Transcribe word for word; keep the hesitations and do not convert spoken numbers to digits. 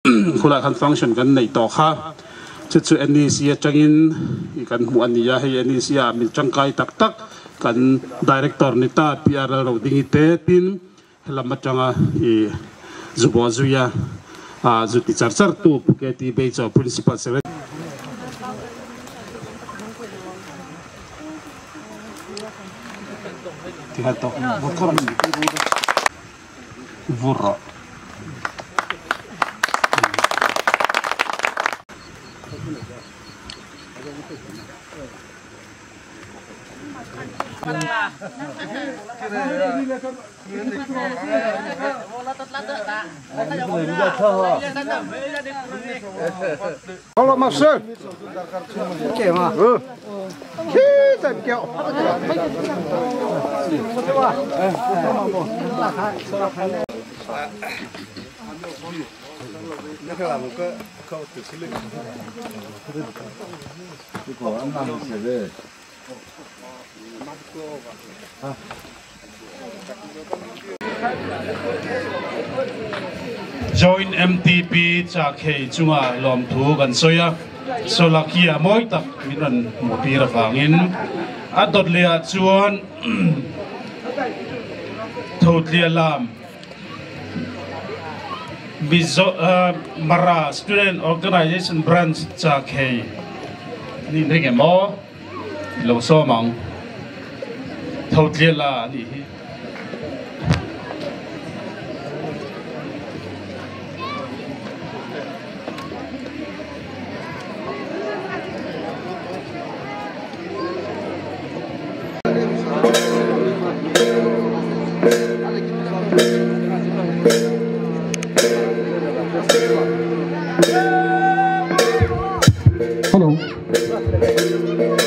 khula kan function kan nei to kha chu chu N E C changin kan mu ania hei N E C a min changkai tak tak kan director ni ta P R L ro ding te tin helama changa i zubo zuya a zu ti char char tu ke ti be cho principal secretary ti ha to bokor ni vurra Kalau masuk, oke mah. Kita kau. Ini kalau muka kau tersilik. Itu kau ambil sebe. Join M T P cha khei chunga lom thu kan soya solakia moi tak miran mopira fangin adot lea chuan thotlia lam bizo mara student organization branch cha khei ni nge mo lo so mang thotlia la ni Hello.